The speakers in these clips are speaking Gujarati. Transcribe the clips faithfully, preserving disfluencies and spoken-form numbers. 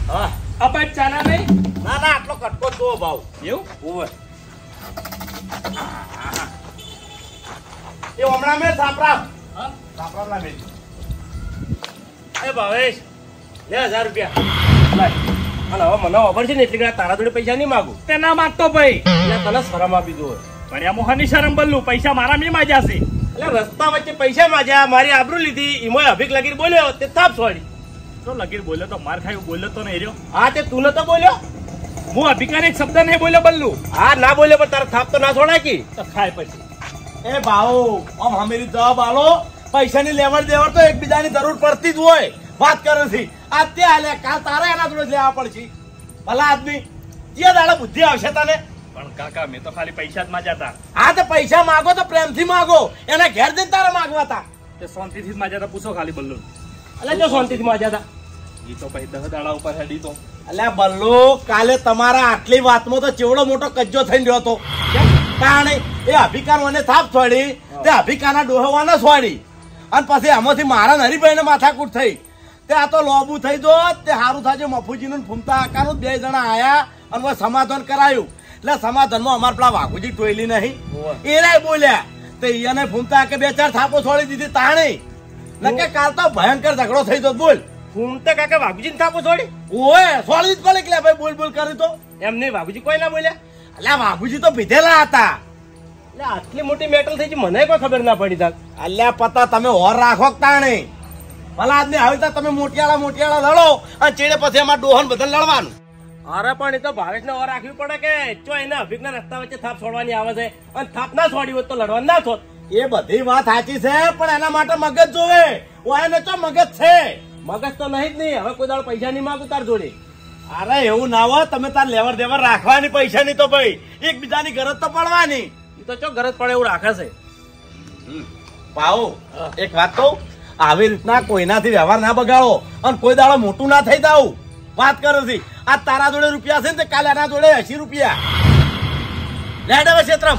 હા અબાજ ચાલા નહીં? ના ના આટલો કટકો તો ભાવ એવું? ઓવે એ હમણાં મેં સાપરા હા સાપરા ના મેં એ ભાવેશ લે હજાર રૂપિયા લાય. અને હવે મને ખબર છે ને એટલી ઘણા તારા જોડે પૈસા નહીં માગું. તે ના માંગતો ભાઈ. એટલે તને શરમ આપી દો. પણ આ મોહનની શરમ બલ્લું, પૈસા મારા મેં માજ્યા છે. એટલે રસ્તા વચ્ચે પૈસા માજ્યા, મારી આબરૂ લીધી, ઈમોય અભિક લગીર બોલ્યો તે તાપ છોડી. તો લગીર બોલ્યો તો માર ખાયું, બોલ્યો તો નહીં રહ્યો. હા તે તું નતો બોલ્યો? હું અભિકાને એક શબ્દ નહીં બોલ્યો બલ્લું. હા ના બોલ્યો પણ તારા થાપ તો ના છોડાય કે. તો ખાય પછી. એ ભાઉ આમ હમેરી જવાબ આલો. પૈસાની લેવડ દેવડ તો એકબીજાની જરૂર પડતી જ હોય. વાત કરે છે આજ તે હાલે કાલ તારે એના જોડે લેવા પડશે. ભલા આદમી જે દાડા બુદ્ધિ આવશે તને. પણ કાકા મેં તો ખાલી પૈસા જ માજ્યા હતા. હા તો પૈસા માગો તો પ્રેમથી માગો, એના ઘેર જઈને તારે માગવા હતા. તે શાંતિથી જ માજ્યા હતા. પૂછો ખાલી બલ્લું. એટલે જો શાંતિથી માજ્યા હતા. એ તો પછી દસ દાડા ઉપર હેડી તો. અલ્યા બલ્લો કાલે તમારા આટલી વાતમાં તો ચેવડો મોટો કજ્જો થઈને રહ્યો હતો. કારણ એ અભિકારવાને થાપ છોડી, તે અભિકારના ડોહવાને છોડી, અને પછી આમાંથી મારા હરીભાઈને માથાકૂટ થઈ. તે આ તો લોબુ થઈ જો તે સારું થાય. મફુજીનું ફૂમતા આકાનું બે જણા આયા અને સમાધાન કરાયું. એટલે સમાધાનમાં અમારે પેલા વાઘુજી ટોયલી નહીં એના બોલ્યા તે એને ફૂમતા કે બે ચાર થાપો છોડી દીધી તાણી. નકે કાલ તો ભયંકર ઝઘડો થઈ જતો. બોલ ફૂમતે કાકા વાઘુજીને થાપો છોડી? ઓય છોડી જ પડે કે ભાઈ બોલ બોલ કરી તો. એમ નહીં વાઘુજી કોઈ ના બોલ્યા? અલ્યા વાઘુજી તો પીધેલા હતા. એટલે આટલી મોટી મેટલ થઈ છે મને કોઈ ખબર ના પડી. તાક અલ્યા પતા તમે ઓર રાખો તાણે. ભલા આદમી આવી તા તમે મોટિયાળા મોટિયાળા લડો અને ચેડે પછી એમાં ડોહન બધા લડવાનું. અરે પણ એ તો ભાવેશને ઓર રાખવી પડે કે ચો એના અભિકના રસ્તા વચ્ચે થાપ છોડવાની આવે છે, અને થાપ ના છોડી હોત તો લડવાનું ના થોત. એ બધી વાત સાચી છે પણ એના માટે મગજ જોવે. ઓને તો મગજ છે. મગજ તો નહીં જ નહીં. હવે કોઈ દાડો પૈસા નહીં માંગુ તાર જોડે. અરે એવું ના હોય. તમે તાર લેવર દેવર રાખવાની પૈસાની તો ભાઈ એકબીજાની ગરજ તો પડવાની. એ તો ચો ગરજ પડે એવું રાખે છે. પાઉ એક વાત કહું, આવી રીતના કોઈનાથી વ્યવહાર ના બગાડો અને કોઈ દાડો મોટું ના થઈ જાવ. વાત કરો છે આ તારા જોડે રૂપિયા છે ને કાલે એના જોડે એસી રૂપિયા લેડ હવે ક્ષેત્રમ.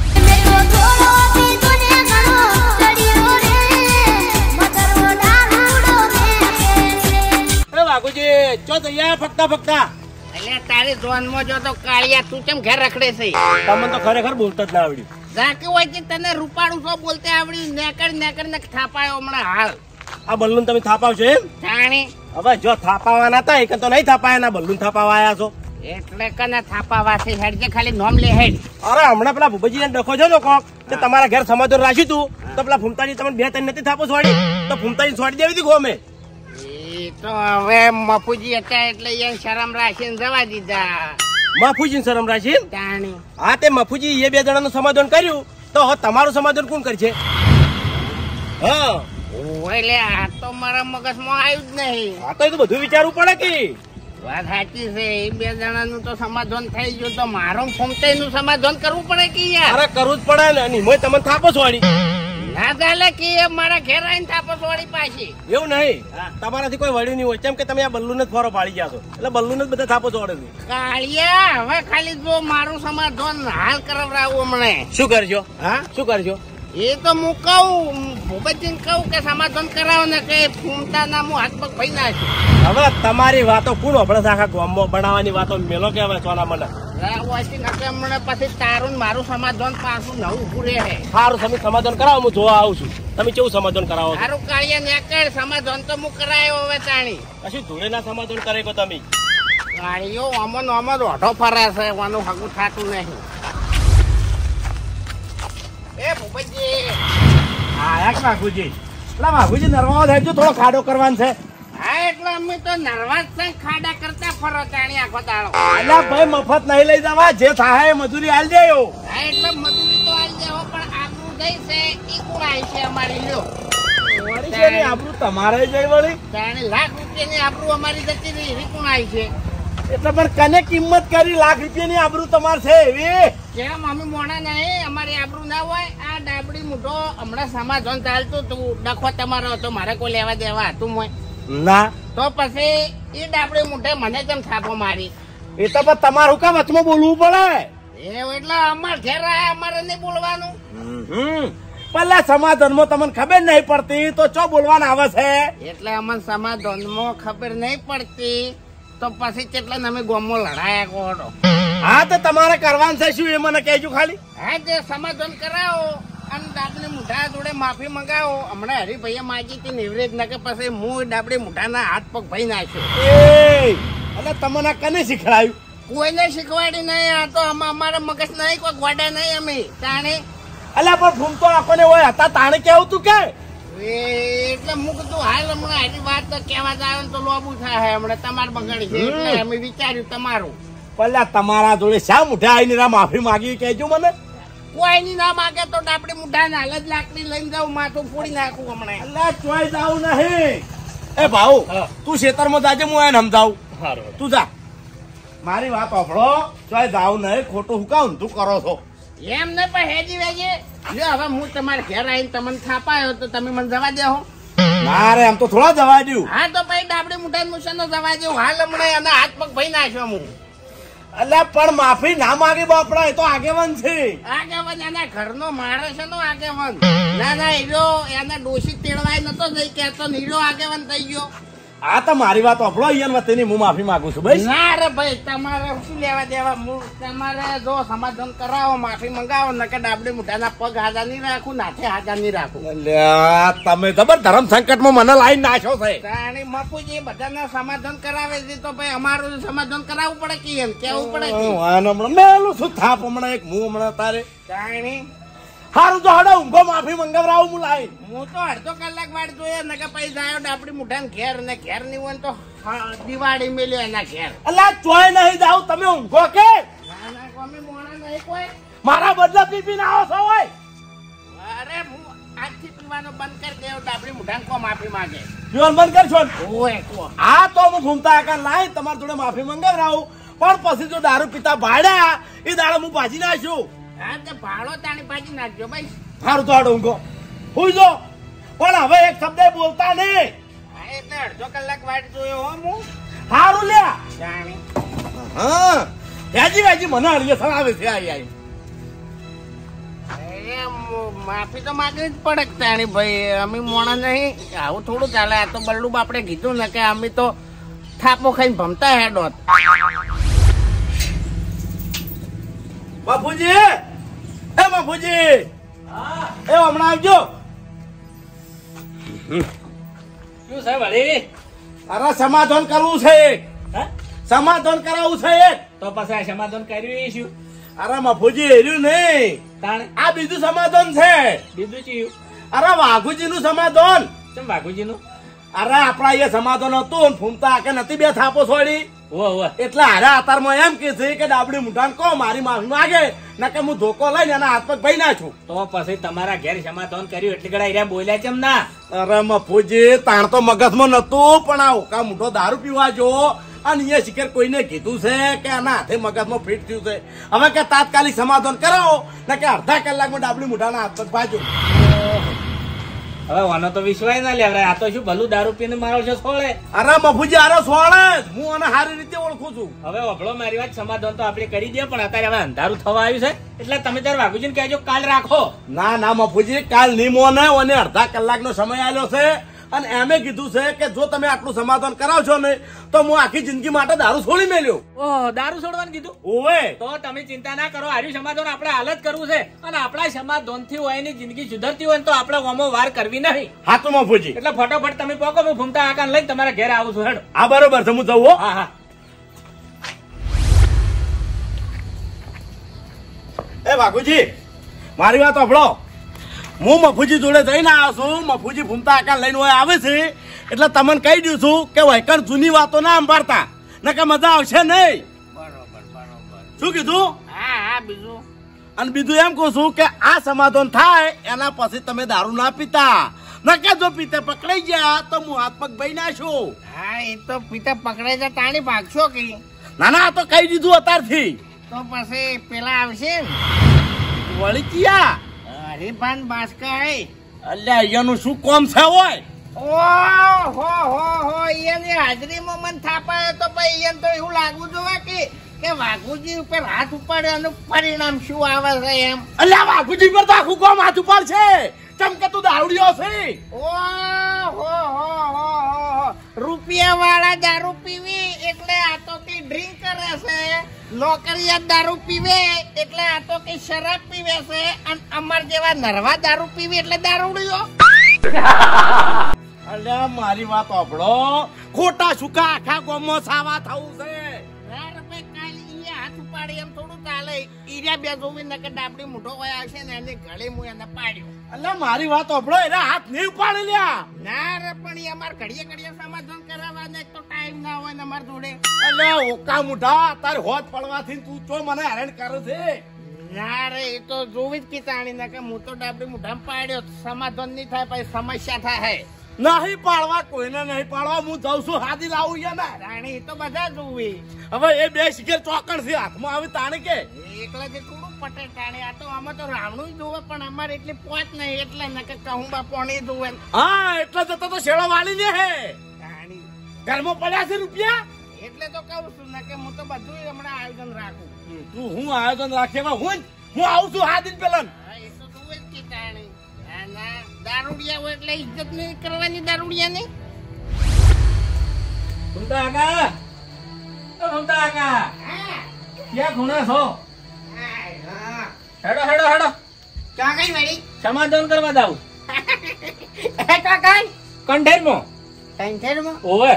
અરે વાઘુજી ચો તૈયાર ફકતા ફકતા. એટલે તારી જોનમાં જો તો કાળિયા તું કેમ ઘેર રખડે છે? તમને તો ખરેખર બોલતા જ ના આવડ્યું. ઝાકી હોય કે તને રૂપાળું છો બોલતે આવડી નેકર નેકર ને થાપાયો હમણાં હાલ. આ બલ્લુન તમે થાપાવશો એમ? જાણી હવે જો થાપાવાના હતા એક તો નહીં થાપાયા ના બલ્લુન થાપાવા આયા છો. એટલે કને થાપાવા છે હેડ જે ખાલી નોમ લે હેડ. અરે હમણાં પેલા ભૂપતજી ડખો છો ને કોક તે તમારા ઘેર સમાધાન રાખ્યું તું તો પેલા ફૂમતાજી તમને બે ત્રણ નથી થાપો છોડી તો ફૂમતાજી છોડી દેવી હતી ગોમે. એ તો હવે મફુજી હતા એટલે એ શરમ રાખીને જવા દીધા. મફુજી શરમ રાખી? જાણી હા તે મફુજી એ બે જણાનું સમાધાન કર્યું તો હવે તમારું સમાધાન કોણ કરશે? હા એટલે આ તો મારા મગજમાં આવ્યું જ નહીં. હા તો એ તો બધું વિચારવું પડે કે. વાત સાચી છે. એ બે જણાનું તો સમાધાન થઈ ગયું તો મારું ફોમતાઈનું સમાધાન કરવું પડે કે યાર. અરે કરવું જ પડે ને. અને મોય તમને થાપો છોડી ના ચાલે કે મારા ઘેર આવીને થાપો છોડી પાછી. એવું નહીં. તમારાથી કોઈ વળ્યું નહીં હોય કેમ કે તમે આ બલ્લુને જ ફોરો પાડી ગયા છો એટલે બલ્લુને જ બધા થાપો છોડે છે. કાળિયા હવે ખાલી જો મારું સમાધાન હાલ કરાવડાવું હમણે. શું કરજો? હા શું કરજો? એ તો હું કહું ભૂપતજીને કહું કે સમાધાન કરાવો ને કે ફૂમતા ના હું હાથ પગ ભાઈ નાખું. હવે તમારી વાતો કોણ આપણે આખા ગામમાં બનાવવાની વાતો મેલો કે હવે સોના મને હમણાં પછી તારું ને મારું સમાધાન પાછું નવું ઉભું રહે. સારું તમે સમાધાન કરાવો હું જોવા આવું છું. તમે કેવું સમાધાન કરાવો? સારું કાળિયા નેકર સમાધાન તો હું કરાયો હવે તાણી. કશું ધૂળે ના સમાધાન કરે કો તમે? કાળિયો અમન અમન ઓઢો ફરે છે એનું હગું થતું નહીં. એ ભૂપતજી હા વાઘુજી એટલે વાઘુજી નરવા થાય થોડો ખાડો કરવાનો છે. હા એટલે અમે તો નર્વસ થઈ ખાડા કરતા ફરો તાણી આખો દાડો. એટલે ભાઈ મફત નહીં લઈ જવા. જે થાય મજૂરી હાલ દેયો. હા એટલે મજૂરી તો હાલ દેવો પણ આપણું દઈ છે ઈ કુણાઈ છે અમારી લ્યો. આબરૂ તમારે જઈ વળી તાણી લાખ રૂપિયાની આબરૂ અમારી જતી રહી એવી કુણાઈ છે. એટલે પણ કને કિંમત કરી લાખ રૂપિયાની આબરૂ તમારે છે એવી કેમ અમે મોણા નહીં અમારી આબરૂ ના હોય? આ ડાબડી મૂઠો હમણાં સમાધાન ચાલતું તું ડખો તમારો હતો મારે કોઈ લેવા દેવા હતું મોય ના. તો પછી એ ડાબડી મૂઠે મને કેમ થાપો મારી? એ તો પણ તમારું કામ વચમાં બોલવું પડે. એવું એટલે અમારે ઘેર આયા અમારે નહીં બોલવાનું. હમ પેલા સમાધાનમાં તમને ખબર નહીં પડતી તો ચો બોલવાના આવે છે? એટલે અમને સમાધાનમાં ખબર નહીં પડતી તો પછી કેટલા ને અમે ગોમમાં લડાયા કોડો. હા તો તમારે કરવાનું છે શું એ મને કહેજો ખાલી. હા તે સમાધાન કરાવો અને ડાબડી મુઠા જોડે માફી મંગાવો. હમણાં હરિભાઈએ માગી હતી એવરેજ ના કે પછી હું ડાબડી મુઠાના હાથ પગ ભાઈ નાખ્યો. એ એટલે તમને કને શીખડાયું? કોઈને શીખવાડી નહીં. આ તો આમાં અમારા મગજ નહીં કોઈ ગોડા નહીં અમે તાણે. અલ્યા પણ ફૂમતો આખોને હોય હતા તાણે કેવું તું કે એ એટલે હું કીધું હાલ હમણાં આની વાત તો કહેવા જાય ને તો લોબુ થાય. હમણાં તમારે બગાડી છે એટલે અમે વિચાર્યું તમારું. પેલા તમારા જોડે શા મુઠા આવીને માફી માંગી કહેજો મને. કોઈની ના માગે તો ડાબડી મુઠા ને હાલ જ લાકડી લઈને જાઉં માથું ફોડી નાખું હમણાં. અલ્યા ચોઈ જાવું નહીં. એ ભાઉ તું ખેતરમાં જાજે હું એને સમજાવું. સારું તું જા. મારી વાત સાંભળો. ચોઈ જાવું નહીં ખોટું હું કામ તું કરો છો એમ ને પણ હેજી વેજી જો હવે હું તમારે ઘેર આવીને તમને થાપાયો તો તમે મને જવા દેહો. ના રે એમ તો થોડા જવા દઉં. હા તો પછી ડાબડી મુઠા મુસાનો જવા દેવું. હાલ હમણાં એના હાથ પગ ભાઈ નાખ્યો હું. અલ્યા પણ માફી ના માંગી બાપડા એ તો આગેવાન છે. આગેવાન એના ઘરનો મારે છે નો આગેવાન. ના ના હીરો એના ડોશી તેડવાય નતો જઈ કેતો હીરો આગેવાન થઈ ગયો. આ તો મારી વાત સાંભળો અહીંયા વતીની હું માફી માંગુ છું ભાઈ. ના રે ભાઈ તમારે શું લેવા દેવા. હું તમારે જો સમાધાન કરાવો માફી મંગાવો નકે ડાબડી મુઠાના પગ હાજા નહીં રાખું નાથે હાજા નહીં રાખું. અલ્યા તમે જબર ધર્મ સંકટમાં મને લાઈન નાખ્યો છે. તાણી બાપુજી બધાના સમાધાન કરાવે છે તો ભાઈ અમારું સમાધાન કરાવવું પડે કે એમ કેવું પડે કે આનો હમણાં મેલું છું થાપ હમણાં એક હું હમણાં તારે તાણી સારું તો હડો ઊંઘો માફી મંગાવરાવું હું લાઈન. હું તો અડધો કલાક વાટ જોઈએ ને કે પછી જાય ડાબડી મુઠાને ઘેર ને ઘેર નહીં હોય ને તો હા, દિવાળી મેલ્યો એના ઘેર. અલ્યા ચોય નહીં જાવ તમે ઊંઘો કે ના ના કોમી મોણા નહીં કોઈ. મારા બદલા પી પીને આવો છો હોય. અરે હું આજથી પીવાનો બંધ કરી દેવ ડાબડી મુઠાને કો માફી માંગે. પીવાનું બંધ કરશો ને? ઓય કો આ તો હું ઘૂમતા આકા લાઈ તમારી જોડે માફી મંગાવરાવું પણ પછી જો દારૂ પીતા ભાડ્યા એ દાડો હું પાછી નાખ્યું. હા તે ભાડો તાણી પાછી નાખજો ભાઈ. સારું તો હડો ઊંઘો હુઈ જો પણ હવે એક શબ્દ બોલતા નહીં. હા એટલે અડધો કલાક વાટ જોયો હો હું. સારું લ્યા. જાણી હા વ્યાજી વ્યાજી મને અડીએ સણાવે છે આઈ આઈ. એ મ- માફી તો માંગવી જ પડે જ તાણી ભાઈ. અમે મોણા નહીં આવું થોડું ચાલે. આ તો બલ્લુ બાપડે કીધું ને કે અમે તો થાપો ખાઈને ભમતા હેડોત. બાપુજી એ બાપુજી એ હમણાં આવજો. શું છે વળી? અરે સમાધાન કરવું છે એક. હા? સમાધાન કરાવવું છે એક. તો પછી આ સમાધાન કર્યું એ શું? અરે બાપુજી હેર્યું નહીં તાણે આ બીજું સમાધાન છે. બીજું ચીયું? અરે વાઘુજી નું સમાધાન. ચમ વાઘુજીનું? અરે આપડા અહીંયા સમાધાન હતું ને ફૂમતા કે નથી બે થાપો છોડી ઓહ ઓહ એટલે હારે આતારમાં એમ કે છે કે ડાબડી મુઠાન કહો મારી માફી માંગે નકે હું ધોકો લઈને એના હાથ પગ ભાઈ નાખું. તો પછી તમારા ઘેર સમાધાન કર્યું એટલે ગળા એરિયા બોલ્યા ચમ ના? અરે મફુજી તાણ તો મગજમાં નતું પણ આ ઓકા મોટો દારૂ પીવા જો અને અહીંયા શિખર કોઈને કીધું છે કે આના હાથે મગજમાં ફિટ થયું છે. હવે કે તાત્કાલિક સમાધાન કરાવો ને કે અડધા કલાકમાં ડાબડી મુઠાના હાથ પગ ભાજો. હવે વાનો તો વિશ્વાસ ના લેવરાય. આ તો શું ભલું દારૂ પીને મારો છે છોડે. અરે મફુજી આરો સોળે જ હું આને સારી રીતે ઓળખું છું. હવે વભળો મારી વાત, સમાધાન તો આપણે કરી દઈએ પણ અત્યારે હવે અંધારું થવા આવ્યું છે એટલે તમે તાર વાઘુજીને કહેજો કાલ રાખો. ના ના મફુજી કાલ નિમો ને અને અડધા કલાકનો સમય આવ્યો છે અને એમે કીધું છે કે જો તમે આટલું સમાધાન કરાવશો ને તો હું આખી જિંદગી માટે દારૂ છોડી મેલ્યો. ઓહ દારૂ છોડવાનું કીધું? ઓવે તો તમે ચિંતા ના કરો. આર્યું સમાધાન આપણે હાલ જ કરવું છે અને આપણા સમાધાન થી હોય ની જિંદગી સુધરતી હોય ને તો આપણે ઓમો વાર કરવી નહીં. હા તો મફુજી એટલે ફટોફટ તમે પોકો, હું ભૂમતા આકાને લઈને તમારા ઘરે આવું છું. હેડ. હા બરોબર છે હું જવું હો. હા હા. એ વાઘુજી મારી વાત સાંભળો. હું મફુજી જોડે જઈને આવ્યો છું. મફુજી ભૂમતા આકાર લઈને હોય આવે છે એટલે તમને કહી દઉં છું કે વૈકણ જૂની વાતો ના સંભાળતા નકે મજા આવશે નહીં. બરોબર બરોબર. શું કીધું? હા હા બીજું અને બીજું એમ કહું છું કે આ સમાધાન થાય એના પછી તમે દારૂ ના પીતા નકે જો પીતે પકડાઈ ગયા તો હું હાથ પગ ભાઈ નાખું. હા એ તો પિતા પકડાઈ જાય તાણી ભાગશો કે ના ના આ તો કહી દીધું અત્યારથી. તો પછી પેલા આવશે ને વળી ગયા હરીભાન બાસ્કા હે. અલ્યા અહીંયાનું શું કોમ છે હોય? ઓહ હો હો હો એની હાજરીમાં મને થાપાયો તો ભાઈ એને તો એવું લાગવું જોઈએ કે કે વાઘુજી ઉપર હાથ ઉપાડે એનું પરિણામ શું આવે છે એમ. અલ્યા વાઘુજી પર તો આખું કોમ હાથ ઉપર છે. ચમ કે તું દારૂડિયો છે. ઓહ હો હો હો હો રૂપિયા વાળા દારૂ પીવી એટલે આ તો કે ડ્રિંક કરે છે, નોકરિયા દારૂ પીવે એટલે આ તો કે શરાબ પીવે છે, અને અમાર જેવા નરવા દારૂ પીવી એટલે દારૂડિયો. અલ્યા મારી વાત સાંભળો, ખોટા સુકા આખા ગામમાં સાવા થવું છે. યાર ભાઈ કાલ ઈ હાથ ઉપાડી એમ થોડું ચાલે. ઈર્યા બે જોવી નકર ડાબડી મોઢો વયા આવશે ને એને ગળે હું એને પાડ્યો. અલ્યા મારી વાત સાંભળો, એના હાથ નહીં ઉપાડે લ્યા. ના રે પણ ઈ અમાર ઘડીએ ઘડીએ સમાધાન કરાવવા ને તો ટાઈમ ના હોય ને અમાર જોડે. અલ્યા ઓકા મુઢા, તાર હોત પડવાથી તું ચો મને હેરાન કરે છે. ના રે એ તો જોવી જ કીતાણી નકર હું તો ડાબડી મોઢામાં પાડ્યો. સમાધાન નહીં થાય પછી સમસ્યા થાય. નહીં પાડવા, કોઈને નહીં પાડવા. હું જઉં છું હાથી લાવું છે ને. રાણી તો બધા જોવી. હવે એ બે શિખર ચોકડ છે હાથમાં આવી તાણે કે એકલા જે થોડું પટે ટાણે. આ તો આમાં તો રાવણું જોવે પણ અમારે એટલી પહોંચ નહીં એટલે નકર કહું બા પોણી જોવે. હા એટલે જતો તો શેડો વાળી લે હે. રાણી ઘરમાં પડ્યા છે રૂપિયા એટલે તો કહું છું નકર હું તો બધું હમણાં આયોજન રાખું. તું હું આયોજન રાખે હું હું આવું છું હા દિન પેલા. હા એ તો જોવે જ કીતાણી. ના ના દારૂડિયા હોય એટલે ઇજ્જત નહીં કરવાની દારૂડિયા ની. ઘૂમતા કાકા, ઓ ઘૂમતા કાકા, ક્યાં ખૂણે છો? હેડો હેડો હેડો, ક્યાં ગઈ વળી? સમાધાન કરવા જાવ. હે કાકા કંઠેરમાં. કંઠેરમાં ઓવે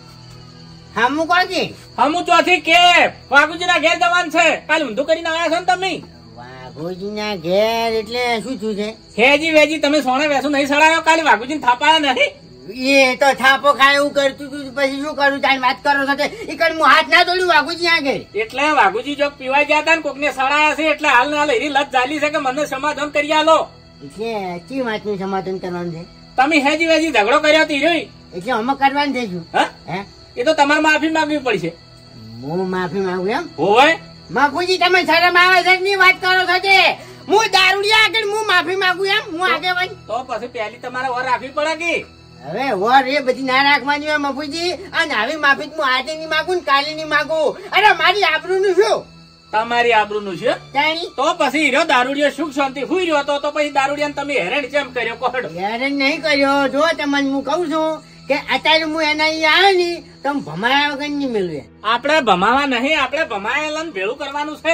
હામું કોજી? હમું ચોથી કે વાઘુજીના ઘેર જવાનું છે. કાલ ઊંધું કરીને આવ્યા છો ને તમે? વાઘોજીના ઘેર એટલે શું થયું છે? હેજી વેજી તમે સોને વેસું નહીં સડાયો, કાલે વાઘુજીને થાપાયા નહીં. એ તો થાપો ખાય એવું કરતું તું પછી શું કરું? તારી વાત કરો છો એ કઈ હું હાથ ના દોડ્યું વાઘુજી આગળ. એટલે વાઘુજી જો પીવા ગયા હતા ને કોકને સડાયા છે એટલે હાલ ને હાલ એની લત ચાલી છે કે મને સમાધાન કરી આલો. એટલે કઈ વાતનું સમાધાન કરવાનું છે? તમે હેજી વેજી ઝઘડો કર્યો હતો હીરો, એટલે અમે કરવાનું છે શું? હે એ તો તમારે માફી માંગવી પડશે. હું માફી માંગુ એમ? હોય બાપુજી તમે શરમ આવે છે ની વાત કરો છો તે? હું દારૂડિયા આગળ હું માફી માંગુ એમ? હું આગેવાન તો પછી પહેલી તમારે વર રાખવી પડે કે હવે વર એ બધી ના રાખવાની હોય બાપુજી. અને આવી માફી હું આજે ની માંગુ ને કાલે ની માંગુ. અરે મારી આબરૂ નું શું? તમારી આબરૂ નું છે. તો પછી હીરો દારૂડિયો સુખ શાંતિ હુઈ રહ્યો તો તો પછી દારૂડિયા તમે હેરાન કેમ કર્યો? કોહડો હેરાન નહીં કર્યો. જો તમને હું કઉ છું કે અત્યારે હું એના અહીંયા આવે ને તમે ભમાયા વગર નહીં મેળવે. આપડે ભમાવા નહીં, આપડે ભમાયેલા ને ભેળું કરવાનું છે.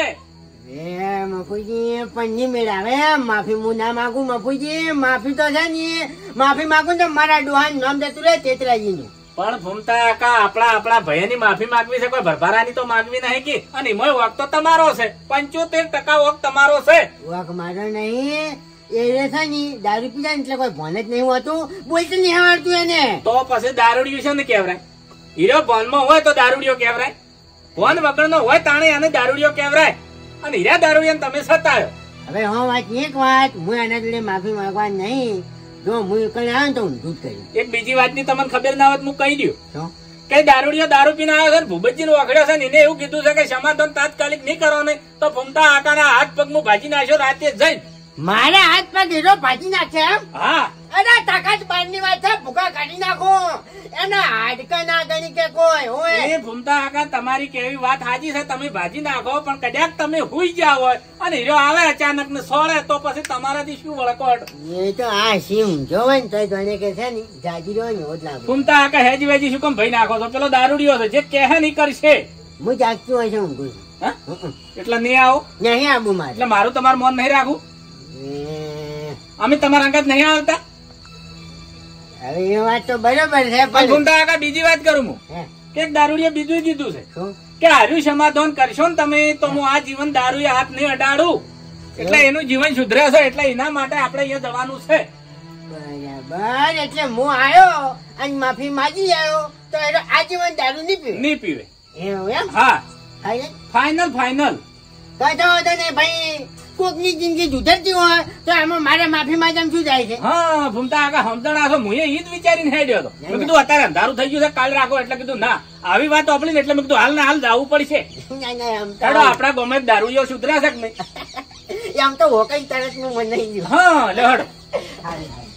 એ મફુજી પણ નહીં મેળાવે. માફી હું ના માંગુ મફુજી. માફી તો છે ને માફી માંગુ તો મારા ડોહાન નામ જતું રહે તેતરાજી નું. પણ ભૂમતા કાકા આપડા આપડા ભયની માફી માંગવી છે, કોઈ ભરભરાની તો માંગવી નહીં કે. અને એમાં વખ તો તમારો છે, પંચોતેર ટકા વખ તમારો છે. વખ મારો નહીં. એ છે ને દારૂ પીધા એટલે કોઈ ભોન જ નહીં હોતું, બોલતું નહીં આવડતું એને. તો પછી દારૂડિયું છે ને કેવરાય. હીરો ભોનમાં હોય તો દારૂડિયો કેવરાય, ભોન વગર નો હોય તાણે એને દારૂડિયો કેવરાય. અને હીરા દારૂડિયા તમે સતાયો. હવે હું વાત એક વાત હું એના જોડે માફી માંગવા નહીં. જો હું કઈ આવે તો ઊંધું જ કર્યું. એક બીજી વાતની તમને ખબર ના હોત હું કહી દઉં શું? કે દારૂડિયો દારૂ પીને આવ્યો છે, ભૂપતજી નો વખડ્યો છે ને એને એવું કીધું છે કે સમાધાન તાત્કાલિક નહીં કરો ને તો ભૂમતા આકાના હાથ પગ નું ભાજી નાખ્યો રાતે જઈને. મારા હાથ પગ હીરો ભાજી નાખે એમ? હા અરે તાકાત બાર ની વાત છે. ભૂકા કાઢી નાખો એના હાડકા ના ગણી કે કોઈ હોય. એ ભૂમતા આકા તમારી કેવી વાત સાચી છે, તમે ભાજી નાખો પણ કદાચ તમે હુઈ ગયા હોય અને હીરો આવે અચાનક ને સોળે તો પછી તમારાથી શું વળકોટ? એ તો આ સિંહ જોવે ને તો જાણે કે છે ને જાજી રહ્યો ને એવું જ લાગે. ભૂમતા આકા હેજી વેજી શું કેમ ભાઈ નાખો છો? પેલો દારૂડિયો છે જે કહે નહીં કરશે. હું જાગતું હોય છે ઊંઘું છું. હા? એટલે નહીં આવો નહીં આવું મારે. એટલે મારું તમારું મન નહીં રાખવું. એ, અમે તમારા અંગત નહીં આવતા. હવે એ વાત તો બરોબર છે પણ પણ ભૂમતા આકા બીજી વાત કરું હું હે, કે એક દારૂડિયો બીજું કીધું છે શું? કે હાર્યું સમાધાન કરશો ને તમે તો હું આ જીવન દારૂ હાથ નહીં અડાડું. એટલે એનું જીવન સુધરે છે એટલે એના માટે આપણે અહીંયા જવાનું છે. બરાબર. એટલે હું આવ્યો અને માફી માંગી આવ્યો તો એનો આજીવન દારૂ નહીં પીવે નહીં પીવે. એવું એમ? હા ખાઈ ફાઈનલ ફાઈનલ. કહેતો હતો ને ભાઈ કોકની જિંદગી સુધરતી હોય તો આમાં મારે માફી માંગવામાં શું જાય છે? હા ભૂમતા આખા સમજણ આખો હું એ જ વિચારીને હેડ્યો હતો. મેં કીધું અત્યારે અંધારું થઈ ગયું છે કાલ રાખો એટલે કીધું ના આવી વાત આપણી ને એટલે મેં કીધું હાલ ને હાલ જવું પડશે. ના, ના, આમ તો- ચાલો આપડા ગમે દારૂડિયો સુધરા છે કે નહીં? આમ તો હોકઈ તરત નું મન નહીં ગયું. હા લેહડ હાલે, હાલે.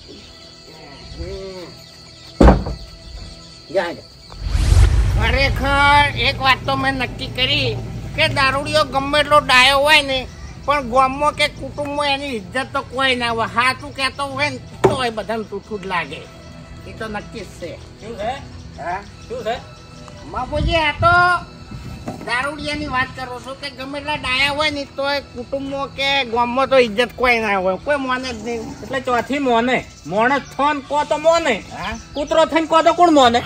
જા, જા. ખરેખર એક વાત તો મેં નક્કી કરી કે દારૂડિયો ગમે એટલો ડાયો હોય ને પણ ગામમાં કે કુટુંબમાં એની ઇજ્જત તો કોઈ ના હોય. હાચું કહેતો હોય ને તો એ બધાને તૂઠું જ લાગે. એ તો નક્કી જ છે. શું છે? હા શું છે બાપુજી આ તો દારૂડિયાની વાત કરો છો કે ગમે એટલા ડાયા હોય ને તો કુટુંબમાં કે ગામમાં તો ઇજ્જત કોઈ ના હોય, કોઈ માને જ નહીં. એટલે ચોથી મોને મોણસ થોન કો તો મોને, હા કૂતરો થઈને કો તો કોણ મોને?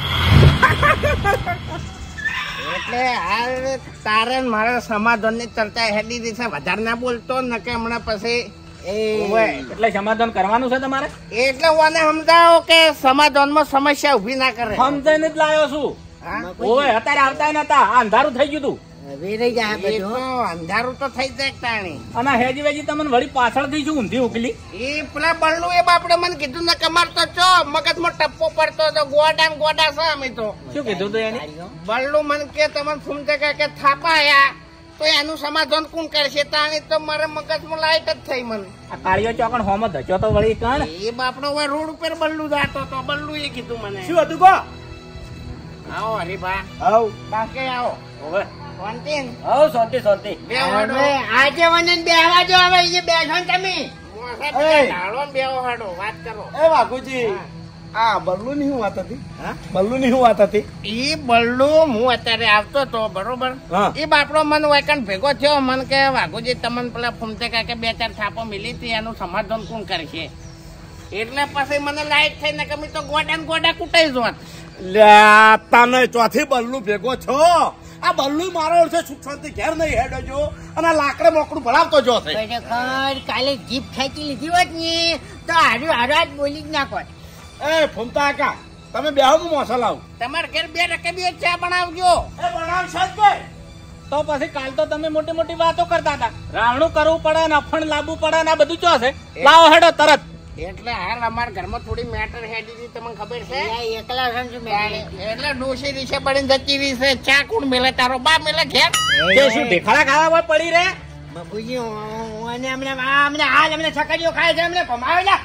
એટલે હાલ તારે ને મારે સમાધાનની ચર્ચા હેડી દી છે, વધારે ના બોલતો ને કે હમણાં પછી ઓવે, એટલે સમાધાન કરવાનું છે તમારે? એટલે મને સમજાવો કે સમાધાનમાં સમસ્યા ઉભી ના કરે. સમજાઈને જ લાયો છું. હા? ઓવે, અત્યારે આવતા નતા, આ અંધારું થઈ ગયું તું. એ તો અંધારું તો થઈ જાય તાણી. અને હેજી વેજી તમને વળી પાછળથી શું ઊંધી ઉકલી? એ પેલા બલ્લુ એ બાપડે મને કીધું ને કમાર તો ચો મગજમાં ટપ્પો પડતો તો ગોડા ને ગોડા છે અમે તો. શું કીધું તું એને? બલ્લુ મને કે તમને ફૂમતે કે થાપા આયા તો એનું સમાધાન કોણ કરશે? તાણી તો મારે મગજમાં લાઈટ જ થઈ મને. આ કાળિયો ચોકણ હોમ ધચો તો વળી કણ. એ બાપડો હવે રોડ ઉપર બલ્લુ જાતો તો બલ્લુ એ કીધું મને. શું હતું કો? આવો હરીભા આવ બાકે આવો. ઓવે, કોન્ટીન આવ શાંતિ શાંતિ. બે હાડો આજે મને બેહવા જો હવે એ બેઠો ને તમે હાડો ને બેવો હાડો વાત કરો. એ વાઘુજી, આ બલ્લુ ની શું વાત હતી? બલ્લુ ની શું વાત હતી? ઈ બલ્લુ હું અત્યારે આવતો તો બરોબર, હા. એ બાપડો મને વાયકણ ભેગો થયો. મને કે વાઘુજી તમને પેલા ફૂમતે કે બે ચાર થાપો મિલી હતી એનું સમાધાન કોણ કરશે? એટલે પછી મને લાઈટ થઈ ને કે મેં તો ગોડા ને ગોડા કૂટાઈ જોત. લ્યા તને ચોથી બલ્લુ ભેગો છો? આ બલ્લુ મારો છે, સુખ શાંતિ ઘેર નહીં હેડો જો, અને આ લાકડે મોકડું ભરાવતો જો છે. ખરેખર કાલે જીપ ખેંચી લીધી હોત ને તો હારું હારું જ બોલી જ નાખો. એ ફૂમતા કાકા, તમે બેહો, હું મોસો લાવું. તમારે ઘેર બે રકબીઓ ચા બનાવજો. એ બનાવશે જ કે? તો પછી કાલ તો તમે મોટી મોટી વાતો કરતા હતા, રાવણું કરવું પડે ને અફણ લાવવું પડે ને આ બધું ચો છે. લાવો હેડો તરત. એટલે હાલ અમારા ઘરમાં થોડી મેટર હેડી હતી, તમને ખબર છે? એકલા સમજુ મેં એટલે ડોસી રીસે પડીને જતી રહી છે. ચા કોણ મેલે? તારો બા મેલે ઘેર? તે શું ભેખાડા ખાવા હોય પડી રે? બાપુજી અને હમણાં આ હમણાં હાલ હમણાં છકડીઓ ખાય છે હમણાં ભમાવેલા.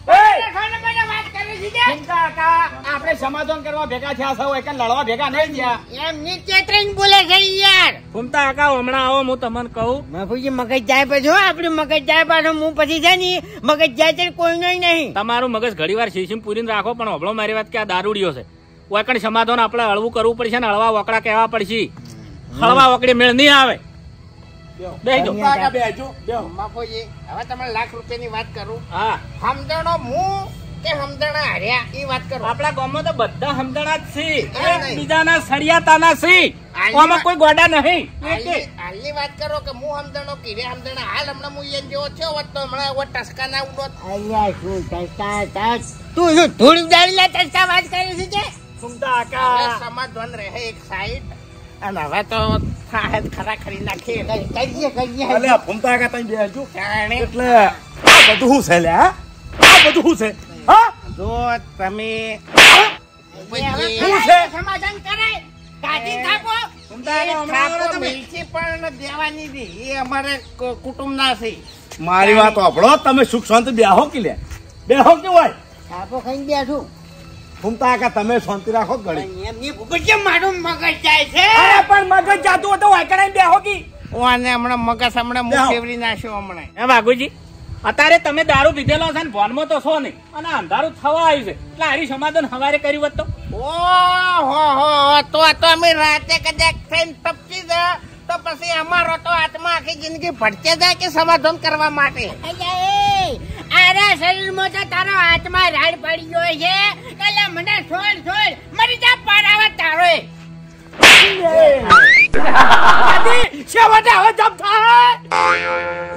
આપણે સમાધાન કરવા ભેગા થયા સૌ એક લડવા ભેગા નહીં થયા. એમ નીચે ટ્રેન બોલે છે યાર. ઘૂમતા કાકા હમણાં આવો, હું તમને કહું. બાપુજી મગજ જાય પછી હો, આપણું મગજ જાય પાછું હું પછી છે ને મગજ જાય છે કોઈનો નહીં. તમારું મગજ ઘડી વાર શીશી પૂરીને રાખો, પણ હબળો મારી વાત કે આ દારૂડિયો છે. ઓકણ સમાધાન આપણે હળવું કરવું પડશે ને હળવા વકડા કહેવા પડશે. હળવા વકડી મેળ નહીં આવે. બેહી જાઓ. કાકા બેહજો, બેહો. બાપુજી હવે તમે લાખ રૂપિયાની વાત કરું. હા, સમજણો હું કે સમજણા હાર્યા એ વાત કરો. આપણા ગામમાં તો બધા સમજણા જ છે, એમ નહીં. એકબીજાના સળિયાતાના છે. આમાં કોઈ ગોડા નહીં. હાલની હાલની વાત કરો કે હું સમજણો કીરે સમજણા. હાલ હમણાં હું એમ જેવો થયો હોત તો હમણાં એવો ટસકા ના ઉડો. અલ્યા શું ટચકા ટચ તું શું ધૂળ ઉડાડી લે ટચકા વાત કરી છે તે? ઘૂમતા હવે કાકા સમાધાન રહે એક સાઈડ, અને હવે તો થાય જ ખરા ખરી નાખીએ. કરીએ કરીએ અલ્યા ફૂમતા કાકા, તમે બેહજો. જાણે એટલે આ બધું શું છે લ્યા? આ બધું શું છે? હા, જો તમે હવે શું છે? સમાધાન કરાય કાઢી થાપો. ઘૂમતા કાકા એ હમણાં થાપો આવો તમે. મિલકી પણ દેવાની હતી. એ અમારે ક- કુટુંબના છે. મારી વાત સાંભળો, તમે સુખ શાંતિ બેહો કે લે બેહો કે હોય? થાપો ખાઈને બેઠું ફૂમતા કાકા, તમે શાંતિ રાખો ઘડી. એમની ભૂગત કેમ મારું મગજ જાય છે? અરે પણ મગજ જાતું હોય તો વાયકડા બેહો કી. હું આને હમણાં મગજ હમણાં જાઓ. મુખ ફેરવી નાખ્યો હમણાં. હે વાઘુજી, અત્યારે તમે દારૂ પીધેલો છે ને ભોનમાં તો છો નહીં, અને અંધારું થવા આવ્યું છે, એટલે હારી સમાધાન હવારે કર્યું હોત તો. ઓહો હો, તો આ તો અમે રાતે કદાચ થઈને ટપકી જાય તો પછી અમારો તો આત્મા આખી જિંદગી ભટકે જાય કે સમાધાન કરવા માટે. અલ્યા એ આરા શરીરમાં તો તારો હાથમાં રાડ પડી ગયો છે. એટલે મને છોડ છોડ મરી જા પારાવા તારો એ. છેવટે હવે જપ થાય.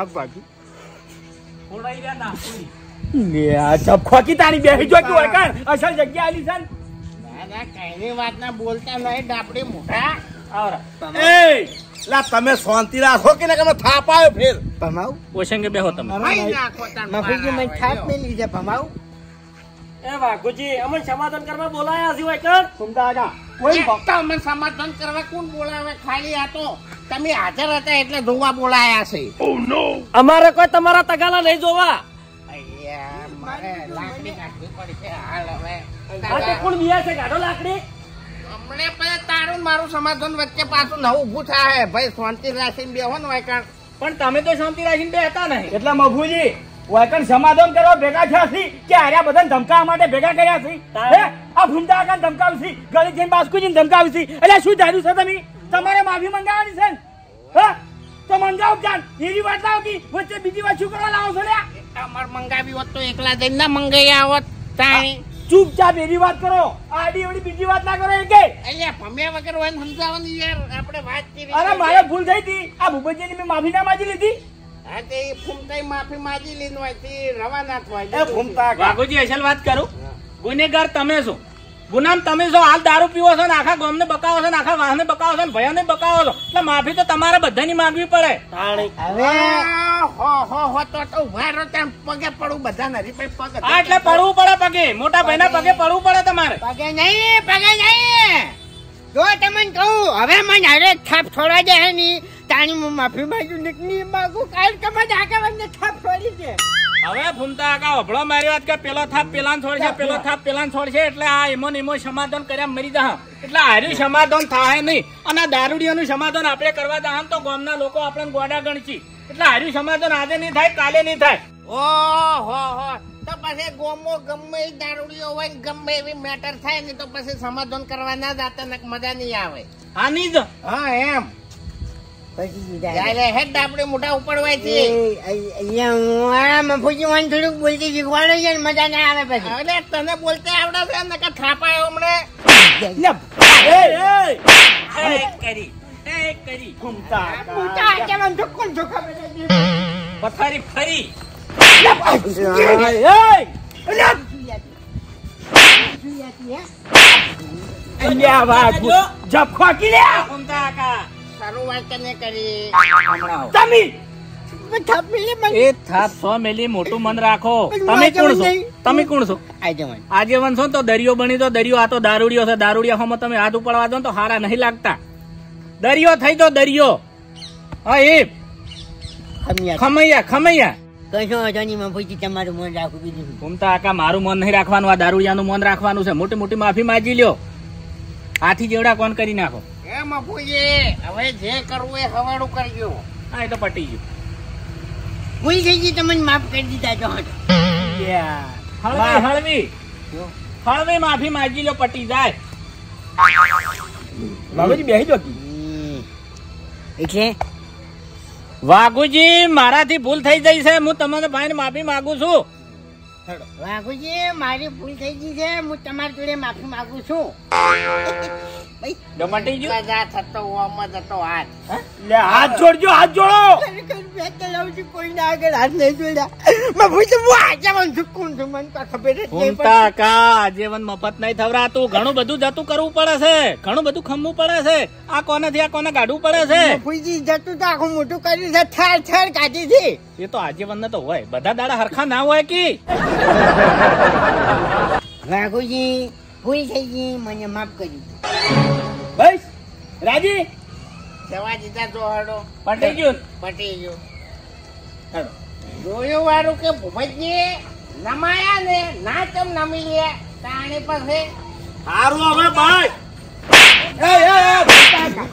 ખોડાઈ ગયા ના ખોડી. લે આ જપ ખોકી તારી બેહી જો કે વાયકણ અસલ જગ્યા આલી છે ને. ના ના કઈની વાત ના બોલતા નહીં ડાપડી મોઢા. આવરા એ લા, તમે શાંતિ રાખો કે ને તમે થાપ આવ્યો ફેર. ભમાવ ઓશંગે બેહો તમે. ખાઈ નાખો તાર મફુજી મને થાપ મેલી છે ભમાવ. એ વાઘુજી, અમને સમાધાન કરવા બોલાયા છે વાયકણ. ફૂમતા કાકા, કોઈ ભક્તો અમે સમાધાન કરવા કોણ બોલાવે? ખાલી આ તો તમે હાજર હતા એટલે જોવા બોલાયા છે. અમારે કોઈ તમારા તગાલા નહીં જોવા. અయ్యા, મારે લાકડી કાઢવી પડશે હાલ હવે. આ તે કોણ વિયા છે? ગાઢો લાકડી. હમણે પછી તારું ને મારું સમાધાન વચ્ચે પાછું નવું ઊભું થાય. ભાઈ શાંતિ રાખીને બેહો ને વાયકણ. પણ તમે તો શાંતિ રાખીને બેહતા નહીં. એટલે મફુજી, વાયકણ સમાધાન કરવા ભેગા થયા છે કે આર્યા બધાને ધમકાવવા માટે ભેગા કર્યા છે હે આ ભૂમતા કાકા ધમકાવશે ગળી જઈને બાસ્કુજીને ધમકાવશે એટલે શું ધાર્યું છે તમે તમારે માફી મંગાવવાની છે હે તો મંગાવ જાન એવી વાત લાવો કે વચ્ચે બીજી વાત શું કરવા લાવો છો લ્યા અમાર મંગાવી હોત તો એકલા જઈને ના મંગાઈ આવત તાણી ચૂપચાપ એવી વાત કરો આડી ઓડી બીજી વાત ના કરો એ કે અલ્યા ભમ્યા વગર હોય ને સમજાવવાની યાર આપણે વાત કરી અરે મારે ભૂલ થઈ હતી આ ભૂપતજીની મેં માફી ના માંગી લીધી હા તે ફૂમતાઈ માફી માંગી લીધી હોય તે રવાના એ થાય ભૂમતા વાઘુજી અસલ વાત કરું ગુનેગાર તમે છો ગુનામ તમે છો હાલ દારૂ પીવો છો ને આખા ગામને બકાવો છો ને આખા વાહને બકાવો છો ને ભયાને બકાવો છો એટલે માફી તો તમારે બધાની માંગવી પડે હવે હો હો હો તો તો ઉભા રહો ત્યાં પગે પડું બધા નરી પગ હા એટલે પડવું પડે પગે મોટા ભાઈના પગે પડવું પડે તમારે પગે નહીં પગે નહીં જો તમને કહું હવે મને હારે થાપ છોડવા દે હે ની તાણી હું માફી માંગુ નીકળી માંગુ કાલ કમ જ આગળ મને થાપ છોડી દે હવે ફૂમતા કાકા વભળો મારી વાત કે પેલો થાપ પેલાને છોડશે પેલો થાપ પેલાને છોડશે એટલે આ એમો ને એમો સમાધાન કર્યા મરી જા એટલે હાર્યું સમાધાન થાય નહીં અને આ દારૂડિયાનું સમાધાન આપણે કરવા જા તો ગામના લોકો આપણને ગોડા ગણશી એટલે હાર્યું સમાધાન આજે નહીં થાય કાલે નહીં થાય ઓ હો હો તો પછી ગોમો ગમે એ દારૂડિયો હોય ને ગમે એવી મેટર થાય ને તો પછી સમાધાન કરવા ના જાતા ને મજા નહીં આવે હા નહીં જ હા એમ પછી ત્યારે હેડ આપણે મોઢા ઉપડવાય છે અહીંયા મફુજી મને થોડુંક બોલતી શીખવાડે છે ને મજા ના આવે પછી અરે તને બોલતે આવડે છે ને કે થાપાયો હમણે એ એ એક કરી એક કરી ભૂમતા મોટા આજે મને ધક્કો ધક્કો પથારી ફરી અહીંયા વાગુ જપખો કી લે ફૂમતા કાકા સારું વાત તને કરી તમે થપલી મને એ થાપ સો મેલી મોટું મન રાખો તમે કોણ છો તમે કોણ છો આજે મને આજીવન છો તો દરિયો બની તો દરિયો આ તો દારૂડિયો છે દારૂડિયા હોમાં તમે હાથ ઉપાડવા દો તો હારા નહીં લાગતા દરિયો થઈ તો દરિયો હા એ ખમિયા ખમૈયા ખમૈયા કશો વાંધો નહીં મફુજી તમારું મન રાખું બીજું ઘૂમતા આકા મારું મન નહીં રાખવાનું આ દારૂડિયાનું મન રાખવાનું છે મોટી મોટી માફી માંગી લ્યો હાથી જેવડા કોણ કરી નાખો એ મફુજી હવે જે કરવું એ હવાડું કરજો હા એ તો પટી ગયું ભૂલ થઈ ગઈ તમને માફ કરી દીધા જો હળવી હળવી હળવી માફી માંગી લ્યો પટી જાય બાબુજી બેહી જો એટલે વાઘુજી મારાથી ભૂલ થઈ ગઈ છે હું તમારા ભાઈને માફી માંગુ છું વાઘુજી મારી ભૂલ થઈ ગઈ છે હું તમારી જોડે માફી માંગુ છું મટી ગયું જા થતો ઓમાં જતો હાથ લે હાથ જોડજો હાથ જોડો કોઈ ના આગળ હાથ નહીં જોડ્યા મફુજી હું આજે મને ઝુકું છું મને તો ખબર જ નહીં ઘૂમતા કા આજીવન મફત નહીં થવરાતું ઘણું બધું જતું કરવું પડે છે ઘણું બધું ખમવું પડે છે આ કોનાથી આ કોને કાઢવું પડે છે મફુજી જતું તો આખું મોટું કર્યું છે ઠાર ઠાર કાઢી છે એ તો આજીવન ને તો હોય બધા દાડા હરખા ના હોય કે વાઘુજી ભૂલ થઈ ગઈ મને માફ કરી બસ રાજી જવા દીધા તો હડો પટી ગયું પટી ગયું જોયું વાળું કે ભૂપતજી નમાયા ને ના કેમ નમી લે તાણી પાસે સારું હવે ભાઈ એ એ એ ભૂમતા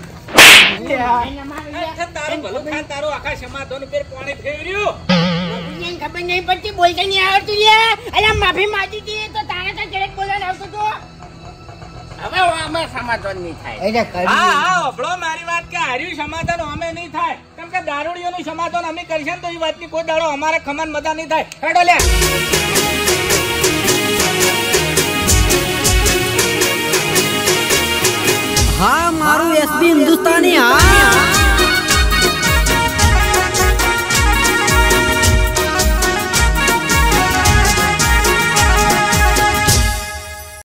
તારું ભલું થાય તારું આખા સમાધાન ઉપર પાણી ફેર્યું મફુજીને ખબર નહીં પડતી બોલતા નહીં આવડતું લે અલ્યા માફી માંગી હતી તો તારે તો જરાક બોલવાનું આવતું તો હવે અમે સમાધાન નહીં થાય એટલે હા હા અભળો મારી વાત કે હાર્યું સમાધાન અમે નહીં થાય કેમ કે દારૂડિયોનું સમાધાન અમે કરશે ને તો એ વાતની કોઈ દાડો અમારે ખમાન મજા નહીં થાય હેડો લે હા મારું એસબી હિન્દુસ્તાની હા